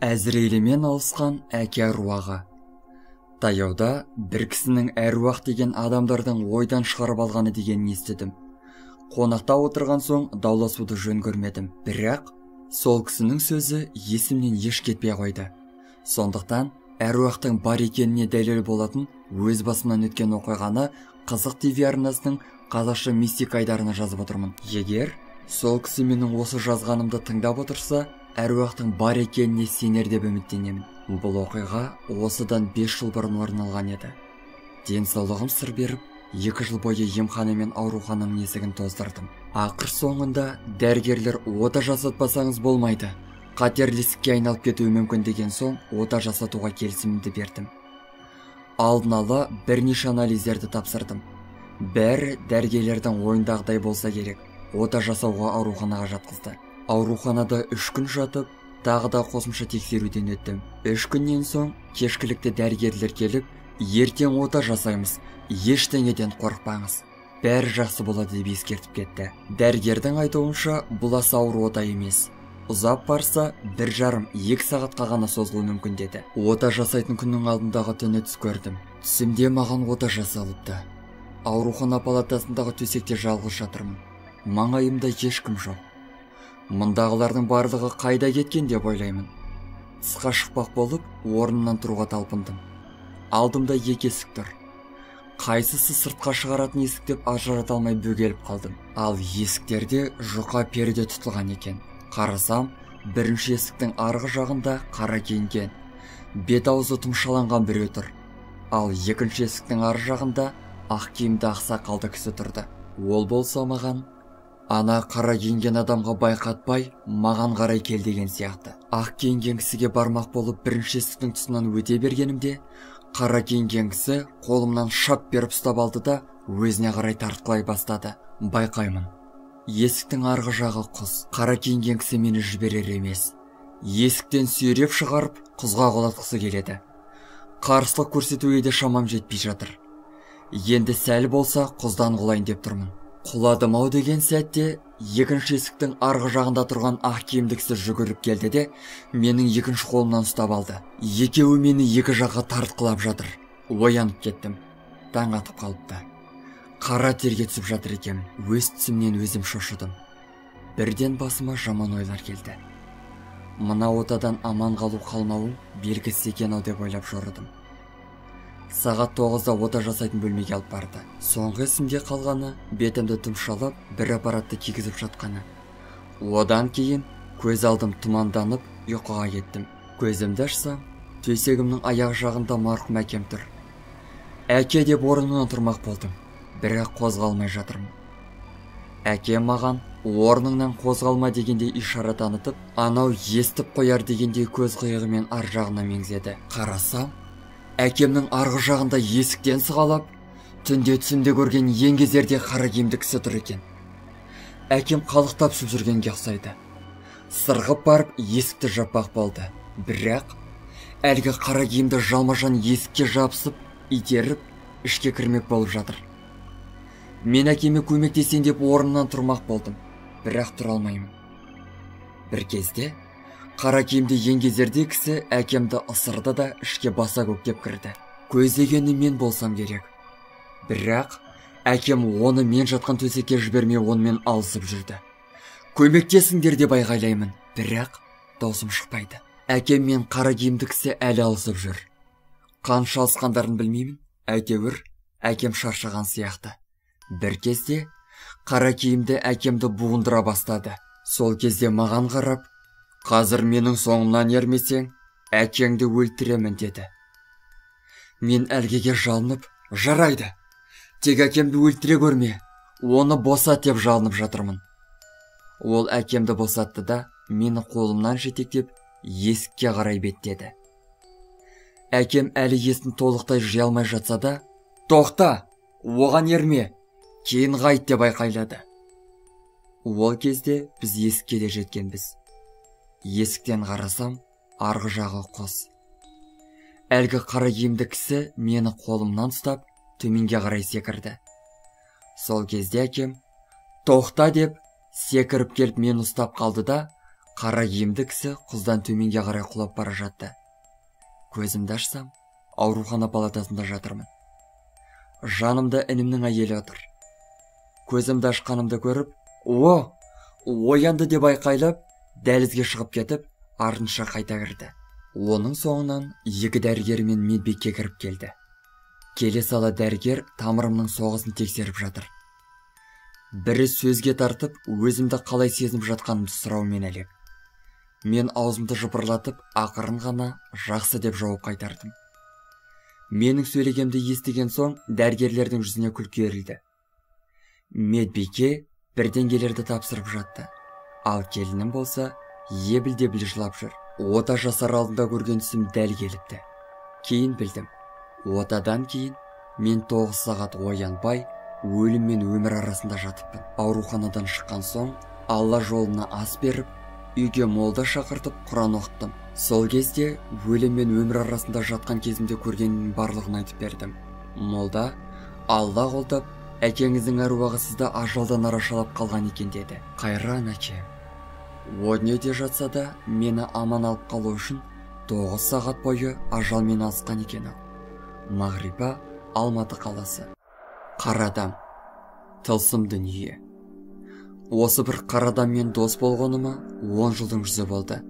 Әзірейлімен алысқан әке әруағы. Таяуда бір кісінің әруақ деген адамдардың ойдан шығарып алғаны дегенін естідім. Қонақта отырған соң дауласуды жөн көрмедім. Бірақ сол кісінің сөзі есімнен еш кетпей қойды. Сондықтан әруақтың бар екеніне дәлел болатын өз басымнан өткен оқиғаны Қызық ТВ арнасының қазақша мистика айдарына жазып отырмын. Егер сол кісі менің осы жазғанымды тыңдап отырса, әруақтың бар екеніне сенер деп үміттенемін. Бұл оқиға осыдан 5 жыл бұрын орын алған еді. Денсаулығым сыр беріп, 2 жыл бойы емхана мен аурухананың есігін тоздырдым. Ақыр соңында дәрігерлер ота жасатпасаңыз болмайды, қатерлі ісікке айналып кетуі мүмкін деген соң ота жасатуға келісімімді бердім. Алдын ала бірнеше анализдерді тапсырдым. Бәрі дәрігерлердің ойындағыдай болса керек. Ота жасауға ауруханаға жатқызды. Ауруханада 3 күн жатып, тағы да қосымша тексеруден өттім. 3 күннен соң кешкілікті дәрігерлер келіп, ертең ота жасаймыз, ештеңеден қорықпаңыз, бәрі жақсы болады деп ескертіп кетті. Дәрігердің айтуынша бұл аса ауыр ота емес. Ұзап барса 1,5-2 сағатқа ғана созылуы мүмкін деді. Ота жасайтын күннің алдындағы түні түс көрдім. Түсімде маған ота жасалыпты. Аурухана палатасындағы төсекте жалғыз жатырмын. Маңайымда ешкім жоқ. Мұндағылардың барлығы қайда кеткен деп ойлаймын. Тысқа шықпақ болып, орнымнан тұруға талпындым. Алдымда 2 есік тұр. Қайсысы сыртқа шығаратын есік деп ажырата алмай бөгеліп қалдым. Ал есіктерде жұқа перде тұтылған екен. Қарасам, бірінші есіктің арғы жағында қара киінген, бет-аузы тұмшаланған біреу тұр. Ал екінші есіктің арғы жағында ақ киімді ақсақалды кісі тұрды. Ол болса маған, ана қара киінген адамға байқатпай, маған қарай кел деген сияқты. Ақ киінген кісіге бармақ болып бірінші есіктің тұсынан өте бергенімде, қара киінген кісі қолымнан шап беріп ұстап алды да өзіне қарай тартқылай бастады. Байқаймын, есіктің арғы жағы құз. Қара киінген кісі мені жіберер емес. Есіктен сүйреп шығарып, құзға құлатқысы келеді. Қарсылық көрсетуге де шамам жетпей жатыр. Енді сәл болса құздан құлайын деп тұрмын. Құладым ау деген сәтте, екінші есіктің арғы жағында тұрған ақ киімді кісі жүгіріп келді де, менің екінші қолымнан ұстап алды. Екеуі мені екі жаққа тартқылап жатыр. Оянып кеттім. Таң атып қалыпты. Қара терге түсіп жатыр екем. Өз түсімнен өзім шошыдым. Бірден басыма жаман ойлар келді. Мына отадан аман қалу қалмауым белгісіз екен ау деп ойлап жорыдым. Сағат 9-да ота жасайтын бөлмеге алып барды. Соңғы есімде қалғаны бетімді тұмшалап, бір аппаратты кигізіп жатқаны. Одан кейін көз алдым тұманданып, ұйқыға кеттім. Көзімді ашсам, төсегімнің аяқ жағында марқұм әкем тұр. Әке деп орнымнан тұрмақ болдым, бірақ қозғалмай жатырмын. Әкем маған орныңнан қозғалма дегенде ишара танытып, анау естіп қояр дегенде көз қиығымен ар жағына меңзеді. Қарасам, әкемнің арғы жағында есіктен сығалап, түнде түсімде көрген еңгезерде қара киімді кісі тұр екен. Әкем қалықтап түсіп жүргенге ұқсайды. Сырғып барып есікті жаппақ болды. Бірақ әлгі қара киімді жалма-жан есікке жабысып, итеріп, ішке кірмек болып жатыр. Мен әкеме көмектесейін деп орнымнан тұрмақ болдым, бірақ тұра алмаймын. Бір кезде қара киімді еңгезерде кісі әкемді ысырды да ішке баса көктеп кірді. Көздегені мен болсам керек. Бірақ әкем оны мен жатқан төсекке жібермей онымен алысып жүрді. Көмектесіңдер деп айғайлаймын, бірақ даусым шықпайды. Әкем мен қара киімді кісі әлі алысып жүр. Қанша алысқандарын білмеймін, әйтеуір әкем шаршаған сияқты. Бір кезде қара киімді әкемді буындыра бастады. Сол кезде маған қарап, қазір менің соңымнан ермесең, әкеңді өлтіремін деді. Мен әлгіге жалынып, жарайды, тек әкемді өлтіре көрме, оны босат деп жалынып жатырмын. Ол әкемді босатты да, мені қолымнан жетектеп, есікке қарай беттеді. Әкем әлі есін толықтай жия алмай жатса да, тоқта, оған ерме, кейін қайт деп айқайлады. Ол кезде біз есікке де жеткенбіз. Есіктен қарасам, арғы жағы құз. Әлгі қара киімді кісі мені қолымнан ұстап, төменге қарай секірді. Сол кезде әкем, тоқта деп, секіріп келіп мені ұстап қалды да, Қара киімді кісі құздан төменге қарай құлап бара жатты. Көзімді ашсам, аурухана палатасында жатырмын. Жанымда інімнің әйелі отыр. Көзімді ашқанымды көріп, оянды деп айқайлап, дәлізге шығып кетіп, артынша қайта кірді. Оның соңынан 2 дәрігер мен медбике кіріп келді. Келе сала дәрігер тамырымның соғысын тексеріп жатыр. Бірі сөзге тартып, өзімді қалай сезініп жатқанымды сұраумен әлек. Мен аузымды жыпырлатып, ақырын ғана жақсы деп жауап қайтардым. Менің сөйлегенімді естіген соң дәрігерлердің жүзіне күлкі үйірілді. Медбике бірдеңелерді тапсырып жатты. Ал келінім болса, ебіл-дебіл жылап жүр. Ота жасар алдында көрген түсім дәл келіпті. Кейін білдім. Отадан кейін мен 9 сағат оянбай, өлім мен өмір арасында жатыппын. Ауруханадан шыққан соң, Алла жолына ас беріп, үйге молда шақыртып Құран оқыттым. Сол кезде өлім мен өмір арасында жатқан кезімде көргеннің барлығын айтып бердім. Молда, Алла қолдап, әкеңіздің әруағы сізді ажалдан арашалап қалған екен деді. Қайран әке. О дүниеде жатса да, мені аман алып қалу үшін 9 сағат бойы ажалмен алысқан екен. Мағриба, Алматы қаласы. Қарадам, тылсым дүние. Осы бір қарадаммен дос болғаныма 10 жылдың жүзі болды.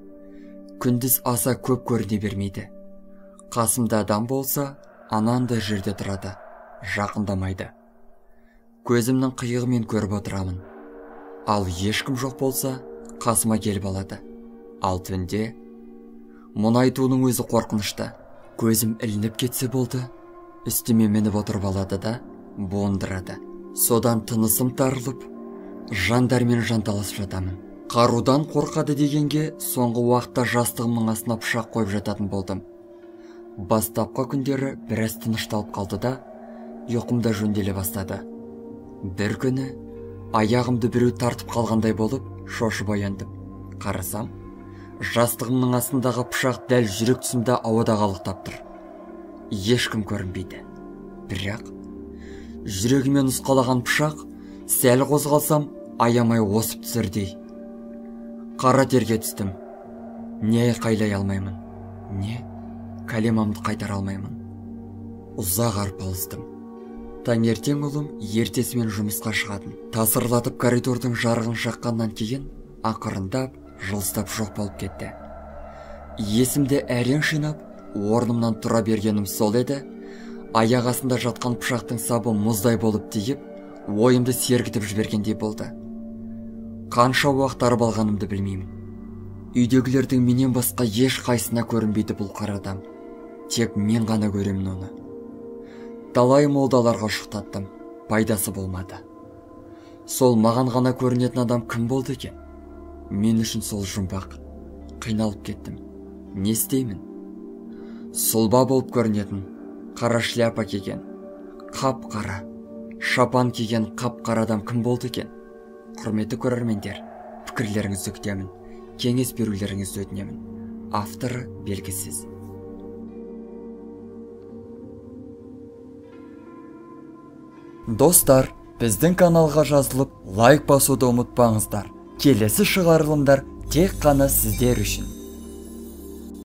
Күндіз аса көп көріне бермейді. Қасымда адам болса, анандай жерде тұрады, жақындамайды. Көзімнің қиығымен көріп отырамын. Ал ешкім жоқ болса, қасыма келіп алады. Ал түнде мұнай туының өзі қорқынышты. Көзім ілініп кетсе болды, үстіме мініп отырып алады да буындырады. Содан тынысым тарылып, жандармен жанталасып жатамын. Қарудан қорқады дегенге соңғы уақытта жастығымның астына пышақ қойып жататын болдым. Бастапқы күндері біраз тынышталып қалды да, ұйқымда жөнделе бастады. Бір күні аяғымды біреу тартып қалғандай болып, шошып ояндым. Қарасам, жастығымның астындағы пышақ дәл жүрек тұсымда ауада қалықтап тұр. Ешкім көрінбейді. Бірақ жүрегіме нұсқалаған пышақ сәл қозғалсам аямай осып түсірдей. Қара терге түстім. Не айқайлай алмаймын, не кәлемамды қайтара алмаймын. Ұзақ арпалыстым. Таңертең ұлым ертесімен жұмысқа шығатын. Тасырлатып коридордың жарығын жаққаннан кейін ақырындап, жылыстап жоқ болып кетті. Есімді әрең жинап, орнымнан тұра бергенім сол еді, аяқ астында жатқан пышақтың сабы мұздай болып тиіп, ойымды сергітіп жібергендей болды. Қанша уақыт арбалғанымды білмеймін. Үйдегілердің менен басқа еш қайсына көрінбейді бұл қарадам. Тек мен ғана көремін оны. Талай молдаларға шықтаттым, пайдасы болмады. Сол маған ғана көрінетін адам кім болды екен? Мен үшін сол жұмбақ. Қиналып кеттім. Не істеймін? Сұлба болып көрінетін, қара шляпа киген, қап-қара, шапан киген қап-қара адам кім болды екен? Құрметті көрермендер, пікірлеріңізді күтемін, кеңес берулеріңізді өтінемін. Авторы белгісіз. Достар, біздің каналға жазылып, лайк басуды ұмытпаңыздар. Келесі шығарылымдар тек қана сіздер үшін.